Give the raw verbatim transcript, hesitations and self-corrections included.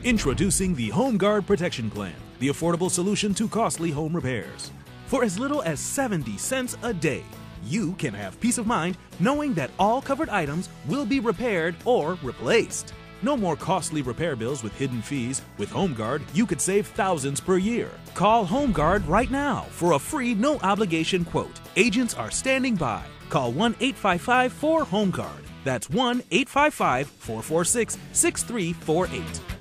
Introducing the HomeGuard Protection Plan, the affordable solution to costly home repairs. For as little as seventy cents a day, you can have peace of mind knowing that all covered items will be repaired or replaced. No more costly repair bills with hidden fees. With HomeGuard, you could save thousands per year. Call HomeGuard right now for a free, no-obligation quote. Agents are standing by. Call one eight five five four HomeGuard. That's one eight five five four four six six three four eight.